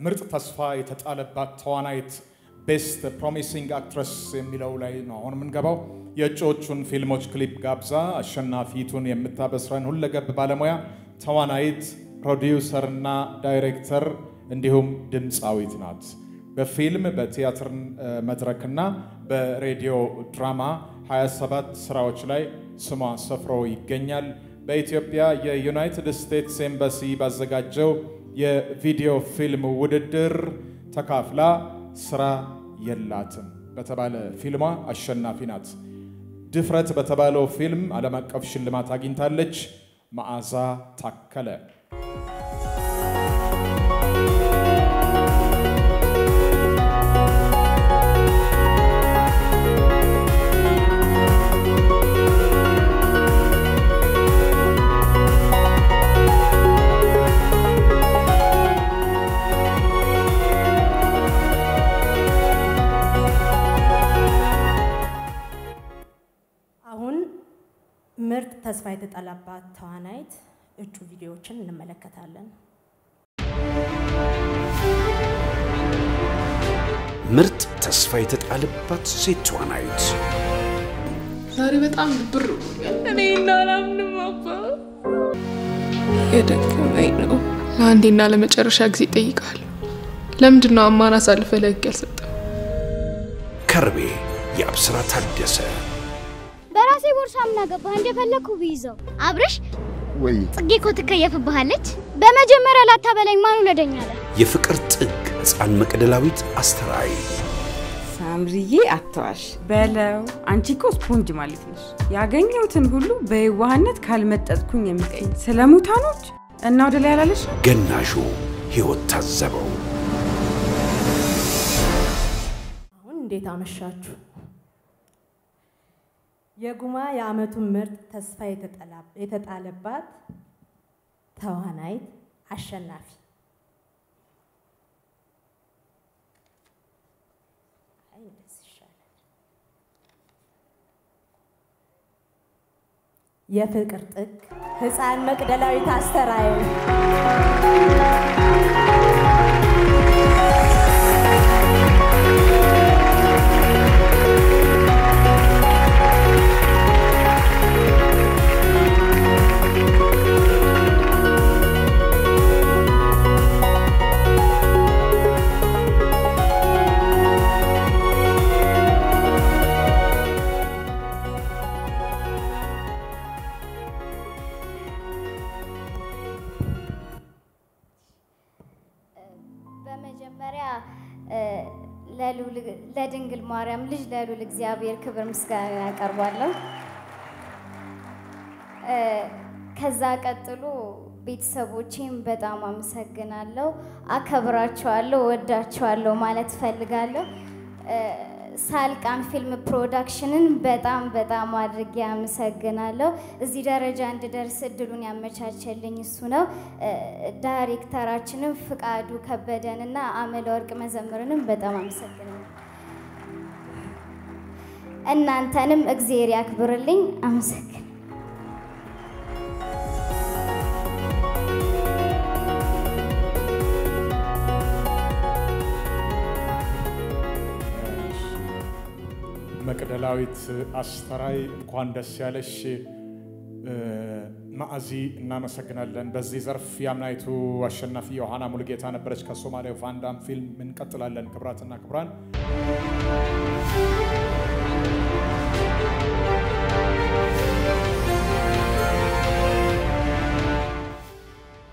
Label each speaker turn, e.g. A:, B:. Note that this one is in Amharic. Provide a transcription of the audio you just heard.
A: ምርጥ ተስፋ የተጣለባት ተዋናይት ቤስት ፕሮሚሲንግ አክትረስ የሚለው ላይ ነው አሁን የምንገባው የእጮቹን ፊልሞች ክሊፕ ጋብዛ አሸናፊቱን የምታበስረን ሁለገብ ባለሙያ ተዋናይት ፕሮዲውሰር እና ዳይሬክተር እንዲሁም ድምጻዊት ናት በፊልም በቲያትር መድረክና በሬዲዮ ድራማ 27 ስራዎች ላይ ስሟ ሰፍሮ ይገኛል በኢትዮጵያ የዩናይትድ ስቴትስ ኤምባሲ ባዘጋጀው የቪዲዮ ፊልም ውድድር ተካፍላ ስራ የላትም በተባለ ፊልሟ አሸናፊ ናት ድፍረት በተባለው ፊልም ዓለም አቀፍ ሽልማት አግኝታለች መዓዛ ታከለ
B: ምርጥ ተስፋ የተጣለባት ተዋናይት እጩ ቪዲዮዎችን እንመለከታለን
C: ምርጥ ተስፋ የተጣለባት ሴት ተዋናይት
D: ዛሬ በጣም ብር እኔና አላምንም አባ የደከመኝ ነው ለአንዴና ለመጨረሻ ጊዜ ጠይቃለሁ ለምንድነው አማና ሳልፈ ለግ ያልሰጠው
C: ከርቤ የአብስራ ታደሰ
E: በራሴ ቦርሳ ምን አገባህ እንደፈለኩ ቢይዘው አብርሽ
F: ወይ
E: ጽጌ እኮ ትከየፍብሃለች በመጀመሪያ ላታበላኝ ማን ወለደኛለ
C: የፍቅር ጥግ ሕፃን መቅደላዊት አስተራይ
G: ሳምሪዬ አትዋሽ በለው አንቺ እኮ ስፖንጅ ማለት ነሽ ያገኘሁትን ሁሉ በየዋህነት ካልመጠጥኩኝ የሚቀኝ ስለሙታኖች እና ወደ ላይ ያላለሽ
C: ገናሹ ህይወት ታዘበው
B: አሁን እንዴት አመሻችሁ የጉማ የአመቱ ምርጥ ተስፋ የተጣለባት ተዋናይት አሸናፊ የፍቅር ጥግ ሕፃን መቅደላዊት አስተራይ
E: በመጀመሪያ ለድንግል ማርያም ልጅ ለሉል እግዚአብሔር ክብር ምስጋና ያቀርባለሁ ከዛ ቀጥሎ ቤተሰቦቼን በጣም አመሰግናለሁ አከብራቸዋለሁ ወዳቸዋለሁ ማለት ፈልጋለሁ ሳልቃን ፊልም ፕሮዳክሽንን በጣም አድርጌ አመሰግናለሁ እዚህ ደረጃ እንድደርስ እድሉን ያመቻቸልኝ እሱ ነው ዳይሬክተራችንን ፍቃዱ ከበደንና አመለ ወርቅ መዘምርንም በጣም አመሰግናለሁ እናንተንም እግዚአብሔር ያክብርልኝ አመሰግናለሁ
A: መቅደላዊት አስተራይ እንኳን ደስ ያለሽ ማአዚ እናመሰግናለን በዚህ ዘርፍ ያምናይቱ አሸናፊ ዮሐና ሙሉጌታ ነበረች ከሶማሊያው ፋንዳም ፊልም እንቀጥላለን ክብራትና ክብራን